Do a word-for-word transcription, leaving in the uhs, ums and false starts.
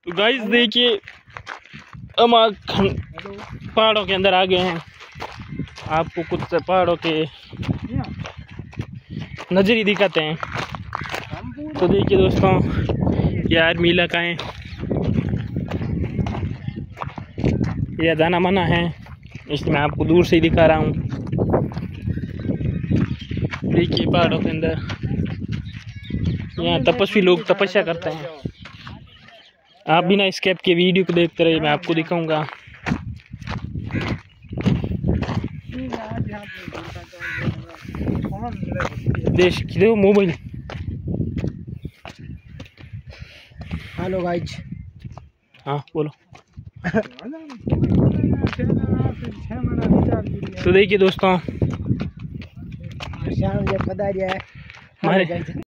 तो गाइस देखिए हम पहाड़ों के अंदर आ गए हैं। आपको कुछ पहाड़ों के नज़री दिखाते हैं। तो देखिए दोस्तों, ये आर्मी इलाका है, यह जाना मना है, इसलिए मैं आपको दूर से ही दिखा रहा हूँ। देखिए पहाड़ों के अंदर यहाँ तपस्वी लोग तपस्या करते हैं। आप बिना स्केप के वीडियो को देखते रहिए, मैं आपको दिखाऊंगा। देश की मोबाइल। Hello guys. हाँ बोलो। तो देखिए दोस्तों, शाम जब पधारिया है हमारे